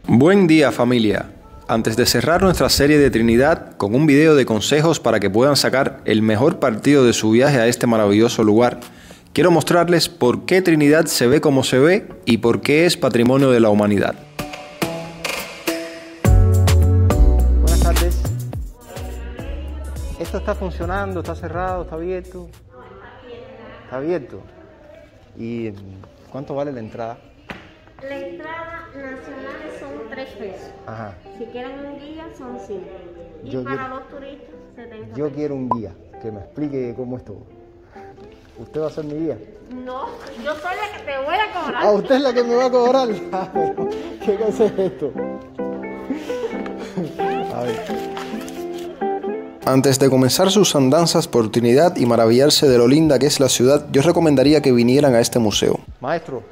Buen día, familia. Antes de cerrar nuestra serie de Trinidad con un video de consejos para que puedan sacar el mejor partido de su viaje a este maravilloso lugar, quiero mostrarles por qué Trinidad se ve como se ve y por qué es patrimonio de la humanidad. Buenas tardes. ¿Esto está funcionando? ¿Está cerrado? ¿Está abierto? Está abierto. ¿Y cuánto vale la entrada? La entrada nacional son 3 pesos. Ajá. Si quieren un guía son 5. Y Yo para quiero- los turistas 70 Yo pesos. quiero un guía que me explique cómo es todo. ¿Usted va a ser mi guía? No, yo soy la que te voy a cobrar. Ah, usted es la que me va a cobrar. ¿Qué cosa es esto? A ver. Antes de comenzar sus andanzas por Trinidad y maravillarse de lo linda que es la ciudad, yo recomendaría que vinieran a este museo. Maestro.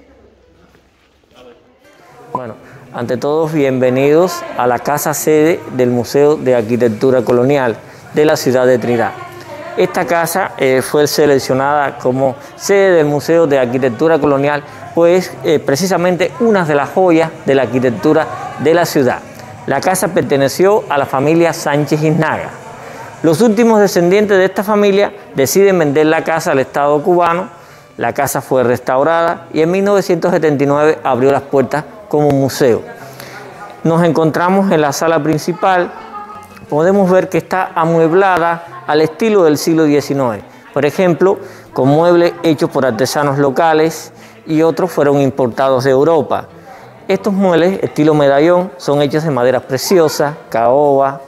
Bueno, ante todo, bienvenidos a la casa sede del Museo de Arquitectura Colonial de la ciudad de Trinidad. Esta casa fue seleccionada como sede del Museo de Arquitectura Colonial, pues precisamente una de las joyas de la arquitectura de la ciudad. La casa perteneció a la familia Sánchez Iznaga. Los últimos descendientes de esta familia deciden vender la casa al Estado cubano. La casa fue restaurada y en 1979 abrió las puertas como museo. Nos encontramos en la sala principal. Podemos ver que está amueblada al estilo del siglo XIX. Por ejemplo, con muebles hechos por artesanos locales y otros fueron importados de Europa. Estos muebles, estilo medallón, son hechos de maderas preciosas, caoba.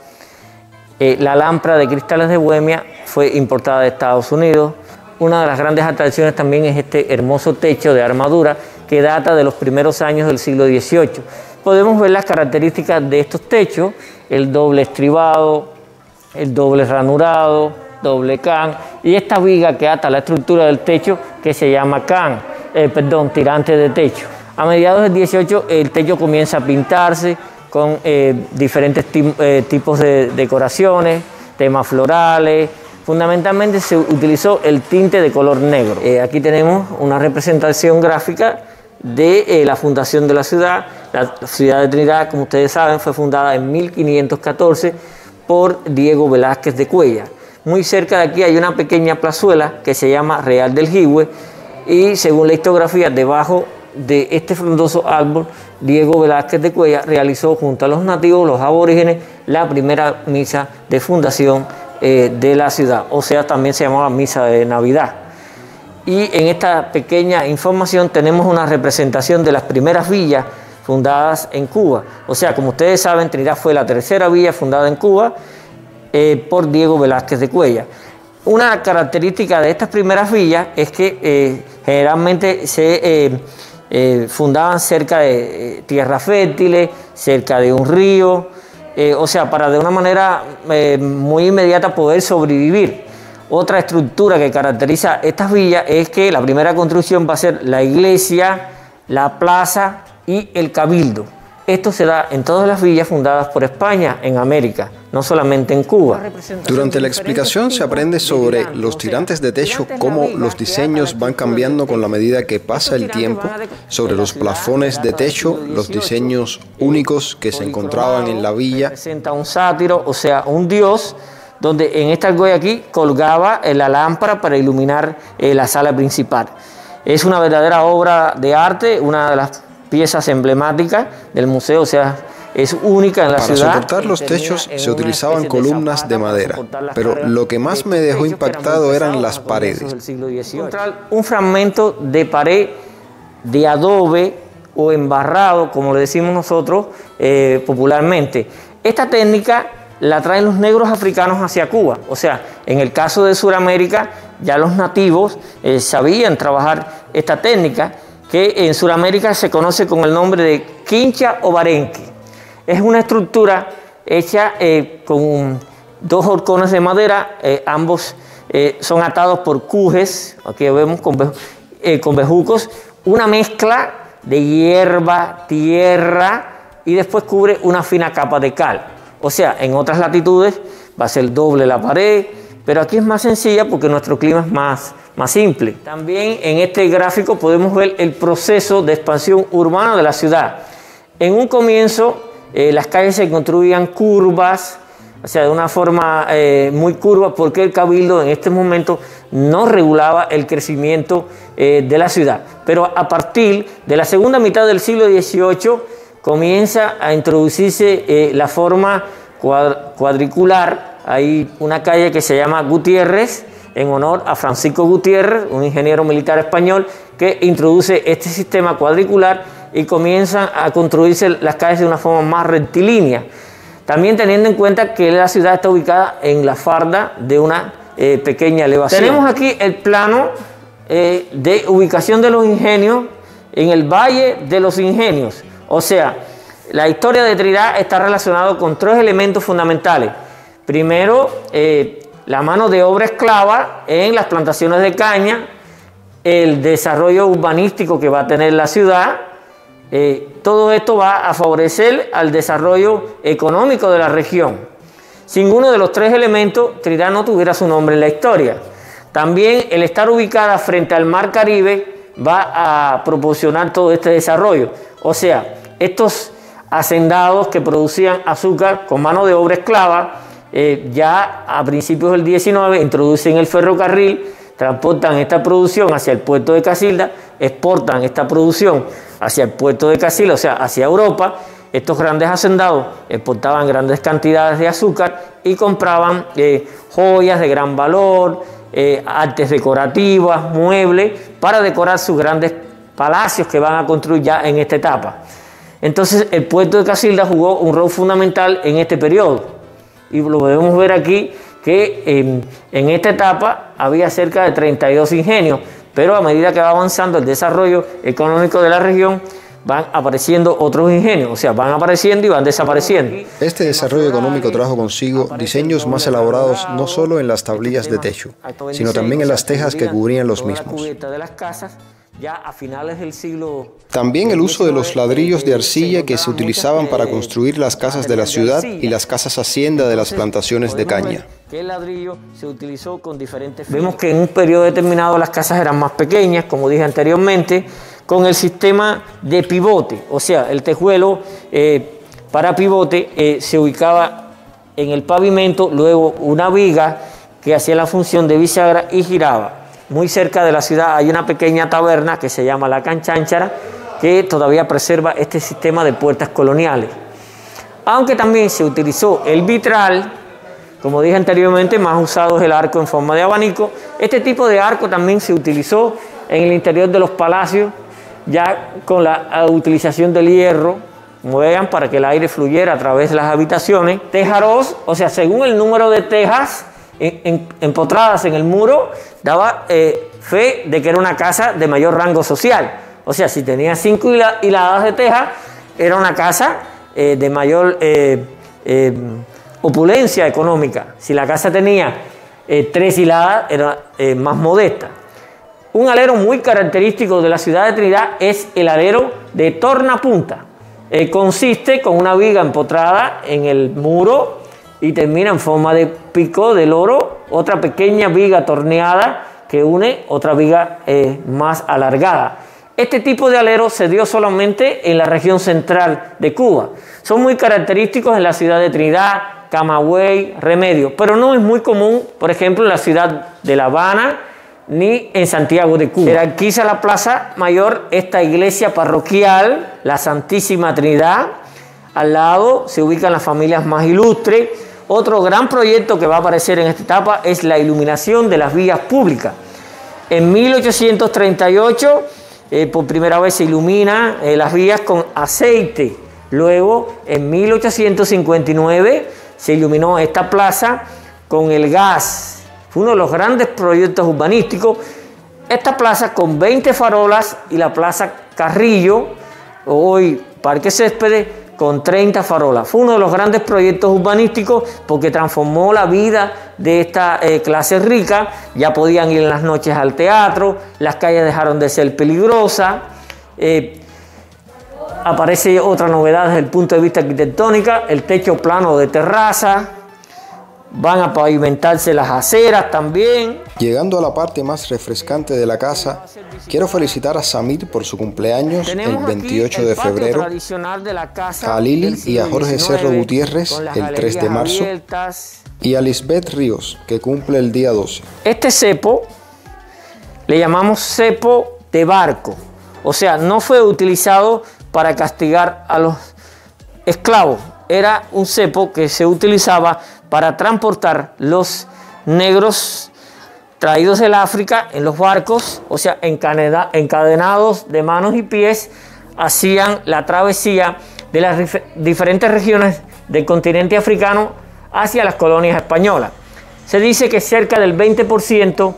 La lámpara de cristales de Bohemia fue importada de Estados Unidos. Una de las grandes atracciones también es este hermoso techo de armadura que data de los primeros años del siglo XVIII. Podemos ver las características de estos techos: el doble estribado, el doble ranurado, doble can y esta viga que ata la estructura del techo que se llama tirante de techo. A mediados del XVIII el techo comienza a pintarse con diferentes tipos de decoraciones, temas florales. Fundamentalmente se utilizó el tinte de color negro. Aquí tenemos una representación gráfica de la fundación de la ciudad. La ciudad de Trinidad, como ustedes saben, fue fundada en 1514 por Diego Velázquez de Cuellar. Muy cerca de aquí hay una pequeña plazuela que se llama Real del Jihue y según la historiografía, debajo de este frondoso árbol, Diego Velázquez de Cuellar realizó junto a los nativos, los aborígenes, la primera misa de fundación de la ciudad, o sea, también se llamaba misa de Navidad. Y en esta pequeña información tenemos una representación de las primeras villas fundadas en Cuba. O sea, como ustedes saben, Trinidad fue la tercera villa fundada en Cuba por Diego Velázquez de Cuellar. Una característica de estas primeras villas es que generalmente se fundaban cerca de tierras fértiles, cerca de un río, o sea, para de una manera muy inmediata poder sobrevivir. Otra estructura que caracteriza estas villas es que la primera construcción va a ser la iglesia, la plaza y el cabildo. Esto se da en todas las villas fundadas por España en América, no solamente en Cuba. Durante la explicación se aprende sobre los tirantes de techo, cómo los diseños van cambiando con la medida que pasa el tiempo, sobre los plafones de techo, los diseños únicos que se encontraban en la villa. Representa un sátiro, o sea, un dios, donde en esta argolla aquí colgaba la lámpara para iluminar la sala principal. Es una verdadera obra de arte, una de las piezas emblemáticas del museo, o sea, es única en la ciudad. Para soportar los techos se utilizaban columnas de madera, pero lo que más me dejó impactado eran las paredes. Encontrar un fragmento de pared de adobe o embarrado, como le decimos nosotros popularmente. Esta técnica la traen los negros africanos hacia Cuba, o sea, en el caso de Sudamérica ya los nativos sabían trabajar esta técnica, que en Sudamérica se conoce con el nombre de quincha o barenque. Es una estructura hecha con 2 horcones de madera, ambos son atados por cujes, aquí vemos con bejucos, una mezcla de hierba, tierra y después cubre una fina capa de cal. O sea, en otras latitudes va a ser doble la pared, pero aquí es más sencilla porque nuestro clima es más simple. También en este gráfico podemos ver el proceso de expansión urbana de la ciudad. En un comienzo las calles se construían curvas, o sea, de una forma muy curva, porque el Cabildo en este momento no regulaba el crecimiento de la ciudad. Pero a partir de la segunda mitad del siglo XVIII comienza a introducirse la forma cuadricular. Hay una calle que se llama Gutiérrez, en honor a Francisco Gutiérrez, un ingeniero militar español que introduce este sistema cuadricular y comienzan a construirse las calles de una forma más rectilínea. También teniendo en cuenta que la ciudad está ubicada en la falda de una pequeña elevación. Tenemos aquí el plano de ubicación de los ingenios en el Valle de los Ingenios. O sea, la historia de Trinidad está relacionada con tres elementos fundamentales. Primero, la mano de obra esclava en las plantaciones de caña, el desarrollo urbanístico que va a tener la ciudad. Todo esto va a favorecer al desarrollo económico de la región. Sin uno de los tres elementos, Trinidad no tuviera su nombre en la historia. También el estar ubicada frente al Mar Caribe va a proporcionar todo este desarrollo. O sea, estos hacendados que producían azúcar con mano de obra esclava, ya a principios del 19 introducen el ferrocarril, transportan esta producción hacia el puerto de Casilda, exportan esta producción hacia el puerto de Casilda, o sea, hacia Europa. Estos grandes hacendados exportaban grandes cantidades de azúcar y compraban joyas de gran valor, artes decorativas, muebles, para decorar sus grandes palacios que van a construir ya en esta etapa. Entonces, el puerto de Casilda jugó un rol fundamental en este periodo. Y lo podemos ver aquí que en esta etapa había cerca de 32 ingenios, pero a medida que va avanzando el desarrollo económico de la región, van apareciendo otros ingenios, o sea, van apareciendo y van desapareciendo. Este desarrollo económico trajo consigo diseños más elaborados no solo en las tablillas de techo, sino también en las tejas que cubrían los mismos. Ya a finales del siglo... También el uso de los ladrillos de arcilla que se utilizaban para construir las casas de la ciudad y las casas hacienda de las plantaciones de caña. Que el ladrillo se utilizó con diferentes... Vemos que en un periodo determinado las casas eran más pequeñas, como dije anteriormente, con el sistema de pivote, o sea, el tejuelo para pivote se ubicaba en el pavimento, luego una viga que hacía la función de bisagra y giraba. Muy cerca de la ciudad hay una pequeña taberna que se llama La Canchanchara, que todavía preserva este sistema de puertas coloniales. Aunque también se utilizó el vitral, como dije anteriormente, más usado es el arco en forma de abanico. Este tipo de arco también se utilizó en el interior de los palacios, ya con la utilización del hierro, como vean, para que el aire fluyera a través de las habitaciones. Tejaros, o sea, según el número de tejas empotradas en el muro, daba fe de que era una casa de mayor rango social. O sea, si tenía 5 hiladas de teja, era una casa de mayor opulencia económica. Si la casa tenía 3 hiladas, era más modesta. Un alero muy característico de la ciudad de Trinidad es el alero de tornapunta. Consiste con una viga empotrada en el muro y termina en forma de pico de loro, otra pequeña viga torneada que une otra viga más alargada. Este tipo de alero se dio solamente en la región central de Cuba. Son muy característicos en la ciudad de Trinidad, Camagüey, Remedios, pero no es muy común, por ejemplo, en la ciudad de La Habana ni en Santiago de Cuba. Jerarquiza la Plaza Mayor esta iglesia parroquial, la Santísima Trinidad. Al lado se ubican las familias más ilustres. Otro gran proyecto que va a aparecer en esta etapa es la iluminación de las vías públicas. En 1838, por primera vez se ilumina las vías con aceite. Luego, en 1859, se iluminó esta plaza con el gas. Fue uno de los grandes proyectos urbanísticos. Esta plaza con 20 farolas y la plaza Carrillo, hoy Parque Céspedes, con 30 farolas. Fue uno de los grandes proyectos urbanísticos porque transformó la vida de esta clase rica. Ya podían ir en las noches al teatro, las calles dejaron de ser peligrosas. Aparece otra novedad desde el punto de vista arquitectónico, el techo plano de terraza. van a pavimentarse las aceras también. Llegando a la parte más refrescante de la casa, quiero felicitar a Samir por su cumpleaños el 28 de febrero, a Lili y a Jorge Cerro Gutiérrez el 3 de marzo y a Lisbeth Ríos, que cumple el día 12. Este cepo le llamamos cepo de barco, o sea, no fue utilizado para castigar a los esclavos. Era un cepo que se utilizaba para transportar los negros traídos del África en los barcos, o sea, encadenados de manos y pies, hacían la travesía de las diferentes regiones del continente africano hacia las colonias españolas. Se dice que cerca del 20%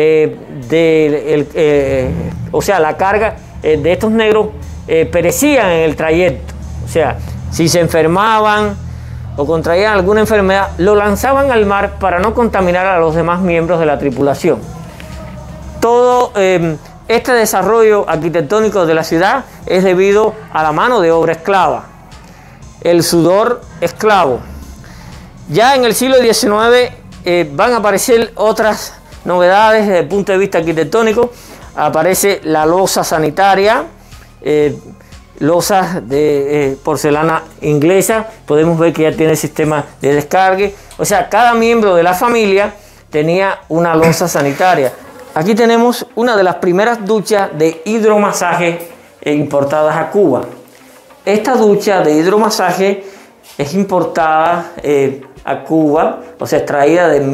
o sea, la carga de estos negros perecían en el trayecto, o sea, si se enfermaban o contraían alguna enfermedad, lo lanzaban al mar para no contaminar a los demás miembros de la tripulación. Todo este desarrollo arquitectónico de la ciudad es debido a la mano de obra esclava, el sudor esclavo. Ya en el siglo XIX van a aparecer otras novedades desde el punto de vista arquitectónico. Aparece la losa sanitaria, losas de porcelana inglesa. Podemos ver que ya tiene sistema de descargue. O sea, cada miembro de la familia tenía una losa sanitaria. Aquí tenemos una de las primeras duchas de hidromasaje importadas a Cuba. Esta ducha de hidromasaje es importada a Cuba, o sea, extraída de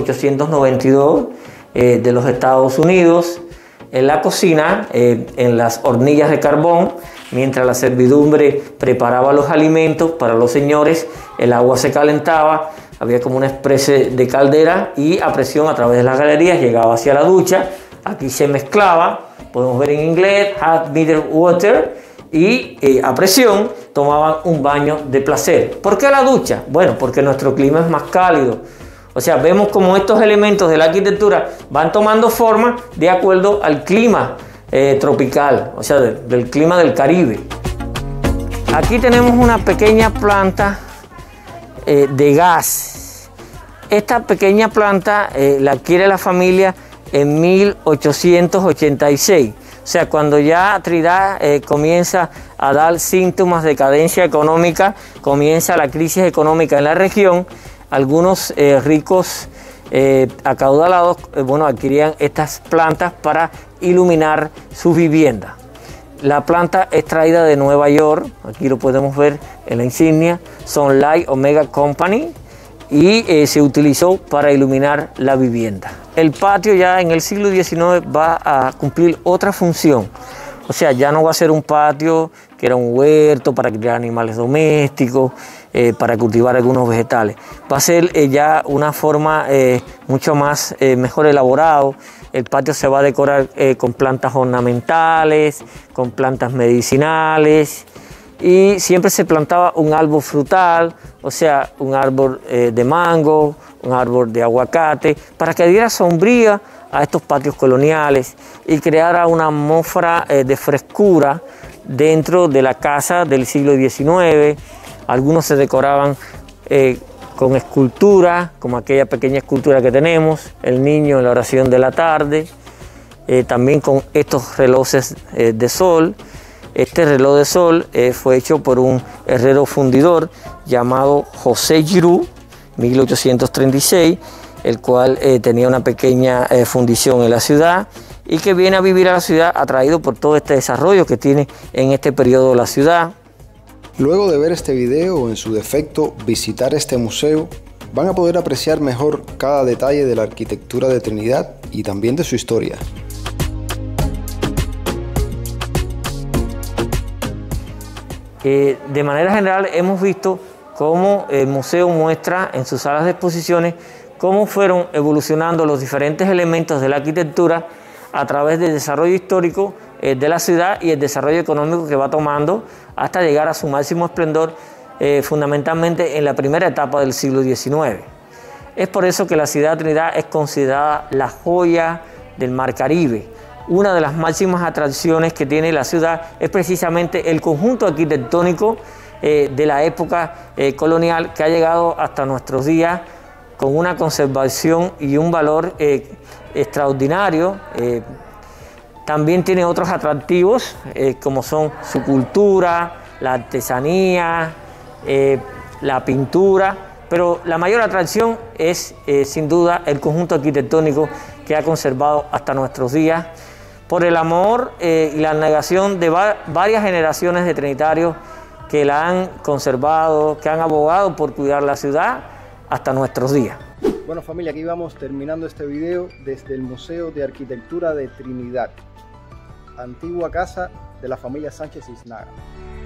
1892 de los Estados Unidos. En la cocina, en las hornillas de carbón, mientras la servidumbre preparaba los alimentos para los señores, el agua se calentaba, había como una especie de caldera y a presión a través de las galerías llegaba hacia la ducha. Aquí se mezclaba, podemos ver en inglés, hot meter water, y a presión tomaban un baño de placer. ¿Por qué la ducha? Bueno, porque nuestro clima es más cálido. O sea, vemos como estos elementos de la arquitectura van tomando forma de acuerdo al clima tropical, o sea, del clima del Caribe. Aquí tenemos una pequeña planta de gas. Esta pequeña planta la adquiere la familia en 1886. O sea, cuando ya Trinidad comienza a dar síntomas de cadencia económica, comienza la crisis económica en la región, algunos ricos acaudalados adquirían estas plantas para iluminar sus viviendas. La planta es traída de Nueva York, aquí lo podemos ver en la insignia, Sunlight Omega Company, y se utilizó para iluminar la vivienda. El patio ya en el siglo XIX va a cumplir otra función. O sea, ya no va a ser un patio que era un huerto para criar animales domésticos, para cultivar algunos vegetales. Va a ser ya una forma mucho más mejor elaborado. El patio se va a decorar con plantas ornamentales, con plantas medicinales, y siempre se plantaba un árbol frutal, o sea, un árbol de mango, un árbol de aguacate, para que diera sombría a estos patios coloniales y creara una atmósfera de frescura dentro de la casa del siglo XIX. Algunos se decoraban con escultura, como aquella pequeña escultura que tenemos, el niño en la oración de la tarde, también con estos relojes de sol. Este reloj de sol fue hecho por un herrero fundidor llamado José Giroux, 1836, el cual tenía una pequeña fundición en la ciudad y que viene a vivir a la ciudad atraído por todo este desarrollo que tiene en este periodo la ciudad. Luego de ver este video o en su defecto visitar este museo, van a poder apreciar mejor cada detalle de la arquitectura de Trinidad y también de su historia. De manera general hemos visto cómo el museo muestra en sus salas de exposiciones cómo fueron evolucionando los diferentes elementos de la arquitectura a través del desarrollo histórico de la ciudad y el desarrollo económico que va tomando hasta llegar a su máximo esplendor fundamentalmente en la primera etapa del siglo XIX. Es por eso que la ciudad de Trinidad es considerada la joya del Mar Caribe. Una de las máximas atracciones que tiene la ciudad es precisamente el conjunto arquitectónico de la época colonial que ha llegado hasta nuestros días con una conservación y un valor extraordinario. También tiene otros atractivos como son su cultura, la artesanía, la pintura, pero la mayor atracción es sin duda el conjunto arquitectónico que ha conservado hasta nuestros días por el amor y la abnegación de varias generaciones de trinitarios que la han conservado, que han abogado por cuidar la ciudad hasta nuestros días. Bueno familia, aquí vamos terminando este video desde el Museo de Arquitectura de Trinidad, antigua casa de la familia Sánchez Isnaga.